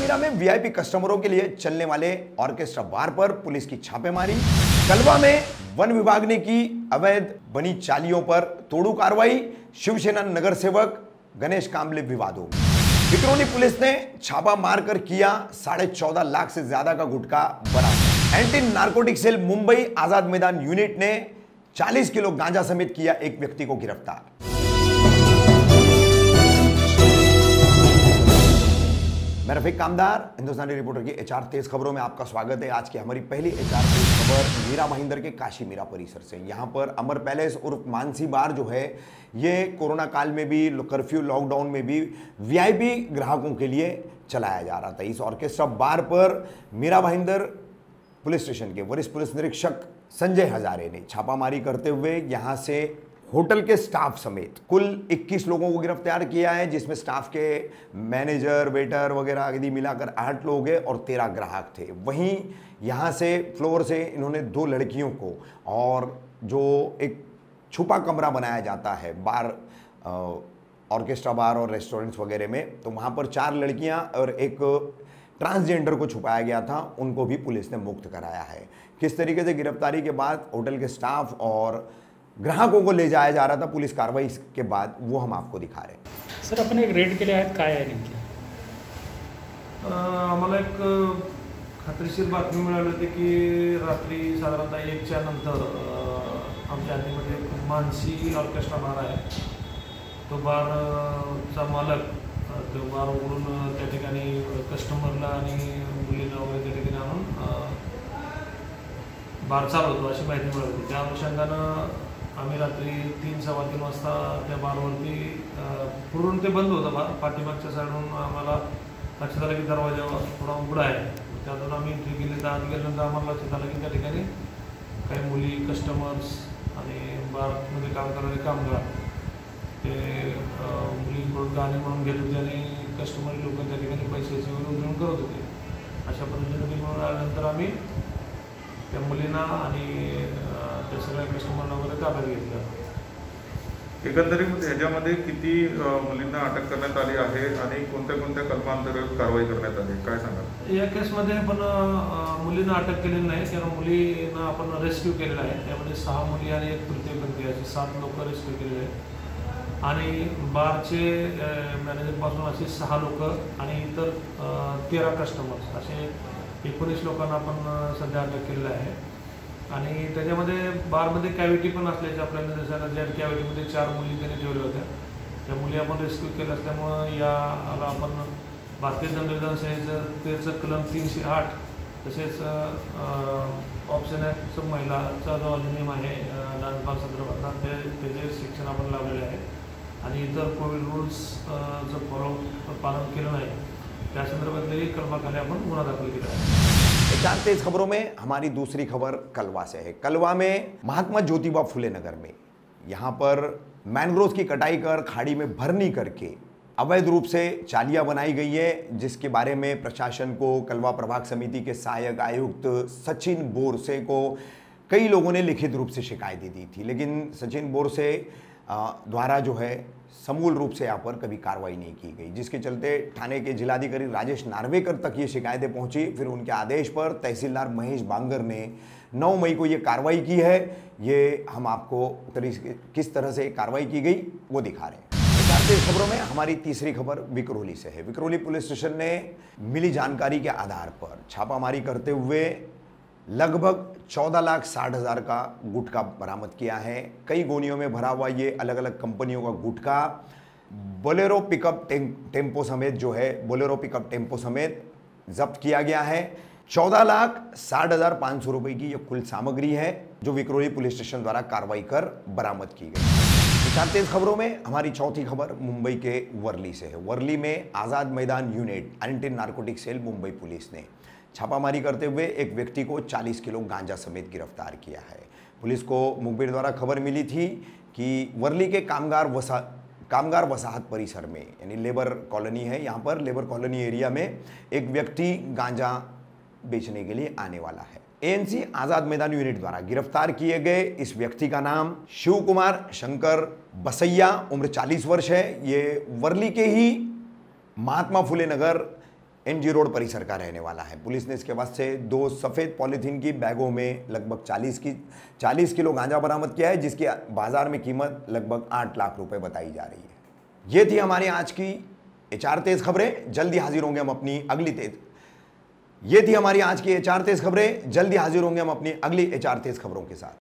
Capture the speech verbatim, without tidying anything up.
मीरा में वीआईपी कस्टमरों के लिए चलने वाले ऑर्केस्ट्रा बार पर पुलिस की छापेमारी। कलवा में वन विभाग ने की अवैध बनी चालियों पर तोड़ू कार्रवाई। शिवसेना नगर सेवक गणेश कांबले विवादों में। विक्रोली पुलिस ने छापा मारकर किया साढ़े चौदह लाख से ज्यादा का गुटखा बरामद। Anti narcotic cell Mumbai Azad Maidan unit ने चालीस किलो गांजा समेत किया एक व्यक्ति को गिरफ्तार। मैं रफीक कामदार, हिंदुस्तानी रिपोर्टर की एचआर तेज खबरों में आपका स्वागत है। आज की हमारी पहली एचआर तेज खबर मीरा भाईंदर के काशी मीरा परिसर से। यहाँ पर अमर पैलेस उर्फ मानसी बार जो है ये कोरोना काल में भी, कर्फ्यू लॉकडाउन में भी वीआईपी ग्राहकों के लिए चलाया जा रहा था। इस ऑर्केस्ट्रा बार पर मीरा भाईंदर पुलिस स्टेशन के वरिष्ठ पुलिस निरीक्षक संजय हजारे ने छापामारी करते हुए यहाँ से होटल के स्टाफ समेत कुल इक्कीस लोगों को गिरफ्तार किया है, जिसमें स्टाफ के मैनेजर, वेटर वगैरह आदि मिलाकर आठ लोग हैं और तेरह ग्राहक थे। वहीं यहाँ से फ्लोर से इन्होंने दो लड़कियों को और जो एक छुपा कमरा बनाया जाता है बार, ऑर्केस्ट्रा बार और रेस्टोरेंट्स वगैरह में, तो वहाँ पर चार लड़कियाँ और एक ट्रांसजेंडर को छुपाया गया था, उनको भी पुलिस ने मुक्त कराया है। किस तरीके से गिरफ्तारी के बाद होटल के स्टाफ और ग्राहकों को ले जाया जा रहा था पुलिस कार्रवाई के बाद, वो हम आपको दिखा रहे हैं। सर, आपण एक रेड केले आहेत, काय आहे नेमके? आम्हाला एक खात्रीशीर बातमी मिळाली होती की रात्री साधारणतः एकच्या नंतर आमच्या हद्दीमध्ये एक मानसी ऑर्केस्ट्रा बार आहे, तो बारचा मालक तो बार उघडून त्या ठिकाणी कस्टमरला आणि मुलींना वगैरे त्या ठिकाणी आणून बार चालवतो अशी माहिती मिळाली होती। त्या अनुषंगानं आम्ही रात्री तीन सव्वा तीन वाजता त्या बारवरती पूर्ण ते बंद होतं बार, पाठीमागच्या साईडून आम्हाला लक्षात आलं की दरवाजा थोडा उघडा आहे। त्यातून आम्ही एंट्री केली, तर आत गेल्यानंतर आम्हाला लक्षात आलं की त्या ठिकाणी काही मुली, कस्टमर्स आणि बारमध्ये काम करणारे कामगार ते मुलींकडून गाणे म्हणून घेत होते आणि कस्टमर लोक त्या ठिकाणी पैशाची उधळून करत होते। अशा पद्धतीने मिळून आल्यानंतर आम्ही त्या मुलींना आणि त्या सगळ्या कस्टमरना वगैरे ताब्यात घेतलं। एकंदरीत ह्याच्यामध्ये किती मुलींना अटक करण्यात आली आहे आणि कोणत्या कोणत्या कलमांतर्गत कारवाई करण्यात आली, काय सांगाल? या केसमध्ये पण मुलींना अटक केलेली नाही, कारण मुलींना आपण रेस्क्यू केलेला आहे। त्यामध्ये सहा मुली आणि एक तृतीयपंथी असे सात लोक रेस्क्यू केलेले आहेत आणि बारचे मॅनेजरपासून असे सहा लोक आणि इतर तेरा कस्टमर्स असे एकोणीस लोकांना आपण सध्या अटक केलेलं आहे। आणि त्याच्यामध्ये बारमध्ये कॅव्हिटी पण असल्याचे आपल्याला दिसायला, ज्या कॅव्हिटीमध्ये चार मुली त्यांनी ठेवल्या होत्या, त्या मुली आपण रेस्क्यू केल्या असल्यामुळं याला आपण भारतीय दंडविधान संहितेचं त्याचं कलम तीनशे आठ तसेच ऑप्शन ॲक्टचं महिलाचा जो अधिनियम आहे डान्सबार संदर्भातला ते त्याचे शिक्षण आपण लावलेले आहे आणि इतर कोविड रूल्सचं फॉलो पालन केलं नाही त्या संदर्भातली कलमाखाली आपण गुन्हा दाखल केला आहे। एचआर तेज खबरों में हमारी दूसरी खबर कलवा से है। कलवा में महात्मा ज्योतिबा फुले नगर में यहाँ पर मैंग्रोव की कटाई कर खाड़ी में भरनी करके अवैध रूप से चालियां बनाई गई है, जिसके बारे में प्रशासन को कलवा प्रभाग समिति के सहायक आयुक्त सचिन बोरसे को कई लोगों ने लिखित रूप से शिकायतें दी थी, लेकिन सचिन बोरसे द्वारा जो है समूल रूप से यहाँ पर कभी कार्रवाई नहीं की गई, जिसके चलते थाने के जिलाधिकारी राजेश नार्वेकर तक ये शिकायतें पहुंची। फिर उनके आदेश पर तहसीलदार महेश बांगर ने नौ मई को ये कार्रवाई की है। ये हम आपको किस तरह से कार्रवाई की गई वो दिखा रहे हैं। तेज खबरों में हमारी तीसरी खबर विक्रोली से है। विक्रोली पुलिस स्टेशन ने मिली जानकारी के आधार पर छापामारी करते हुए लगभग चौदह लाख साठ हज़ार का गुटखा बरामद किया है। कई गोनियों में भरा हुआ ये अलग अलग कंपनियों का गुटखा बोलेरो पिकअप टेम्पो समेत जो है बोलेरो पिकअप टेम्पो समेत जब्त किया गया है। चौदह लाख साठ हज़ार पाँच सौ रुपये की यह कुल सामग्री है जो विक्रोली पुलिस स्टेशन द्वारा कार्रवाई कर बरामद की गई। चार तेज खबरों में हमारी चौथी खबर मुंबई के वर्ली से है। वर्ली में Azad Maidan unit anti narcotic cell Mumbai police ने छापामारी करते हुए एक व्यक्ति को चालीस किलो गांजा समेत गिरफ्तार किया है। पुलिस को मुखबिर द्वारा खबर मिली थी कि वर्ली के कामगार वसा कामगार वसाहत परिसर में, यानी लेबर कॉलोनी है, यहाँ पर लेबर कॉलोनी एरिया में एक व्यक्ति गांजा बेचने के लिए आने वाला है। एएनसी आज़ाद मैदान यूनिट द्वारा गिरफ्तार किए गए इस व्यक्ति का नाम शिव कुमार शंकर बसैया, उम्र चालीस वर्ष है। ये वर्ली के ही महात्मा फुले नगर एनजी रोड परिसर का रहने वाला है। पुलिस ने इसके पास से दो सफ़ेद पॉलीथीन की बैगों में लगभग चालीस की चालीस किलो गांजा बरामद किया है, जिसकी बाजार में कीमत लगभग आठ लाख रुपए बताई जा रही है। ये थी हमारी आज की ये चार तेज खबरें। जल्दी हाजिर होंगे हम अपनी अगली तेज ये थी हमारी आज की ये चार तेज खबरें। जल्दी हाजिर होंगे हम अपनी अगली ये चार तेज खबरों के साथ।